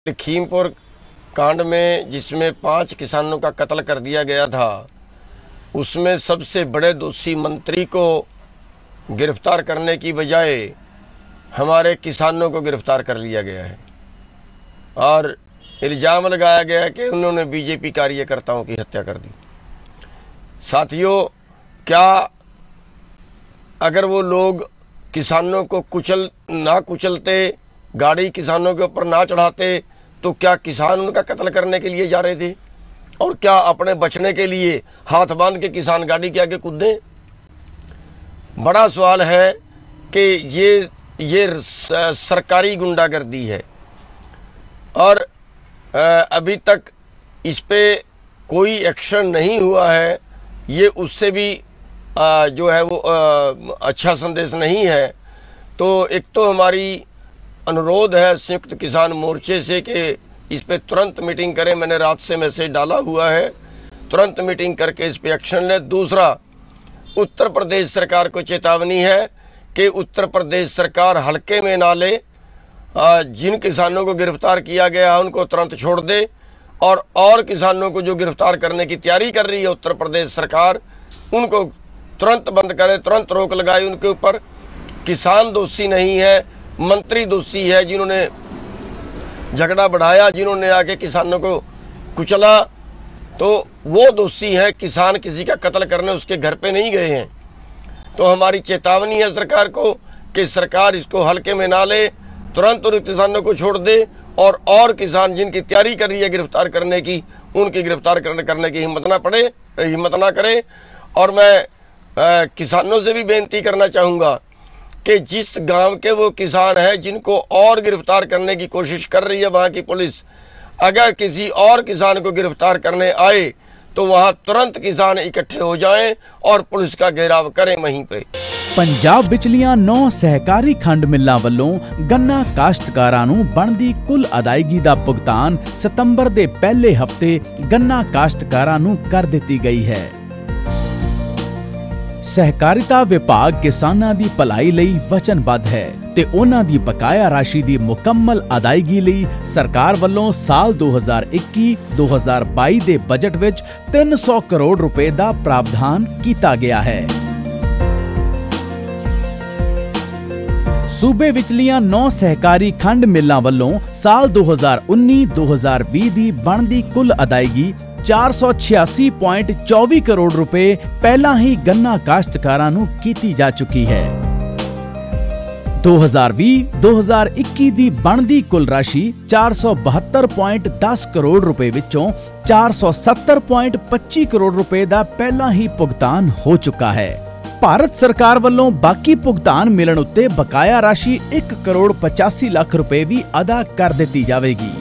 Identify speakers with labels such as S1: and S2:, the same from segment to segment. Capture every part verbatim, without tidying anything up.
S1: लखीमपुर कांड में जिसमें पांच किसानों का कत्ल कर दिया गया था, उसमें सबसे बड़े दोषी मंत्री को गिरफ्तार करने की बजाय हमारे किसानों को गिरफ्तार कर लिया गया है और इल्जाम लगाया गया कि उन्होंने बीजेपी कार्यकर्ताओं की हत्या कर दी। साथियों, क्या अगर वो लोग किसानों को कुचल ना कुचलते, गाड़ी किसानों के ऊपर ना चढ़ाते, तो क्या किसान उनका कत्ल करने के लिए जा रहे थे? और क्या अपने बचने के लिए हाथ बांध के किसान गाड़ी के आगे कूदें? बड़ा सवाल है कि ये ये सरकारी गुंडागर्दी है और अभी तक इस पे कोई एक्शन नहीं हुआ है। ये उससे भी जो है वो अच्छा संदेश नहीं है। तो एक तो हमारी अनुरोध है संयुक्त किसान मोर्चे से कि इस पे तुरंत मीटिंग करें। मैंने रात से मैसेज डाला हुआ है, तुरंत मीटिंग करके इस पे एक्शन लें। दूसरा, उत्तर प्रदेश सरकार को चेतावनी है कि उत्तर प्रदेश सरकार हल्के में ना ले। जिन किसानों को गिरफ्तार किया गया है उनको तुरंत छोड़ दे और और किसानों को जो गिरफ्तार करने की तैयारी कर रही है उत्तर प्रदेश सरकार, उनको तुरंत बंद करे, तुरंत रोक लगाए उनके ऊपर। किसान दोषी नहीं है, मंत्री दोषी है जिन्होंने झगड़ा बढ़ाया, जिन्होंने आके किसानों को कुचला, तो वो दोषी है। किसान किसी का कत्ल करने उसके घर पे नहीं गए हैं। तो हमारी चेतावनी है सरकार को कि सरकार इसको हल्के में ना ले, तुरंत उन किसानों को छोड़ दे और और किसान जिनकी तैयारी कर रही है गिरफ्तार करने की, उनकी गिरफ्तार करने करने की हिम्मत ना पड़े हिम्मत ना करे। और मैं आ, किसानों से भी बेनती करना चाहूँगा कि जिस गांव के वो किसान हैं जिनको और गिरफ्तार करने की कोशिश कर रही है वहां की पुलिस, अगर किसी और किसान को गिरफ्तार करने आए तो वहां तुरंत किसान इकट्ठे हो जाएं और पुलिस का घेराव करें वहीं पे।
S2: पंजाब विचलियां नौ सहकारी खंड मिल्लां वल्लों गन्ना काश्तकारां नूं बनदी कुल अदायगी दा भुगतान सितंबर दे पहले हफ्ते गन्ना काश्तकारां नूं कर दित्ती गई है। सहकारिता विभाग किसानां दी भलाई लई वचनबद्ध है ते उन्हां दी बकाया राशि दी मुकम्मल अदायगी लई सरकार वल्लों साल दो हज़ार इक्की दो हज़ार बाई दे बजट विच तीन सौ करोड़ रुपए दा प्रावधान कीता गया है। सूबे विचलियां नौ सहकारी खंड मिल्लां वल्लों साल दो हज़ार उन्नी दो हज़ार बीस दी बनदी कुल अदायगी चार सौ छियासी पॉइंट चौबीस करोड़ रुपए पहला ही गन्ना काश्तकारां नूं कीती जा चुकी है। दो हज़ार बीस दो हज़ार इक्की दी बनदी कुल राशि चार सौ बहत्तर पॉइंट दस करोड़ रुपए विचों चार सौ सत्तर पॉइंट पच्चीस करोड़ रुपए दा पहला ही भुगतान हो चुका है। भारत सरकार वल्लों बाकी भुगतान मिलण उत्ते बकाया राशि एक करोड़ पचासी लाख रुपए भी अदा कर दित्ती जावेगी।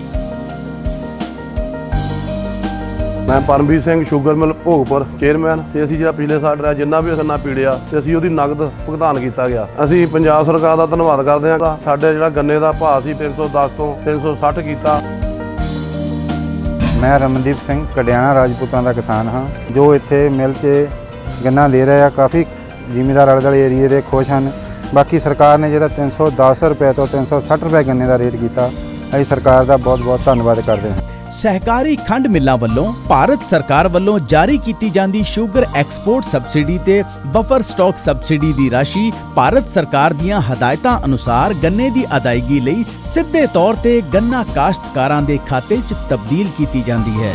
S3: मैं Paramvir Singh sugar mill Bhogpur chairman ते असीं जिहड़ा पिछले साल रहा जिन्ना भी गन्ना पीड़िया ते असीं उहदी नगद भुगतान किया गया। असीं पंजाब सरकार दा धन्नवाद करदे हां। साडे जिहड़ा गन्ने दा भाव सी तीन सौ दस तो तीन सौ साठ कीता।
S4: मैं रमनदीप सिंह कडियाना राजपूतां दा किसान हाँ, जो इत्थे मिल च गन्ना दे रहे आ। काफ़ी जिमीदार आले दुआले एरिए दे खुश हैं। बाकी सरकार ने जिहड़ा तीन सौ दस रुपए तो तीन सौ सठ रुपए गन्ने का रेट किया, असीं सरकार का बहुत बहुत धन्नवाद करते हैं।
S2: सहकारी खंड मिल्लां वल्लों भारत सरकार वल्लों जारी कीती जांदी शुगर एक्सपोर्ट सबसिडी ते बफर स्टॉक सबसिडी दी राशि भारत सरकार दियां हदायतां अनुसार गन्ने दी अदायगी लई सिद्धे तौर ते गन्ना काश्तकारां दे खाते च तब्दील कीती जांदी है।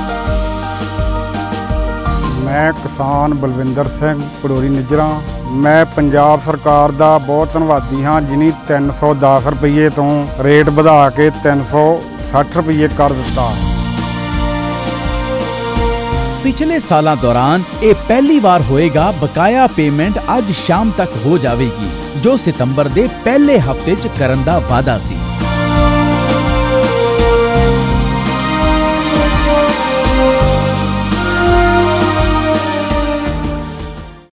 S5: मैं किसान बलविंदर सिंह पड़ोरी निजरा। मैं पंजाब सरकार दा बहुत धन्नवादी हाँ जिन्हें तीन सौ दस रुपये तो रेट बढ़ा के तीन सौ सठ रुपये कर दिता।
S2: पिछले सालों दौरान ये पहली बार होएगा बकाया पेमेंट आज शाम तक हो जाएगी, जो सितंबर दे पहले हफ्ते च करन दा वादा सी।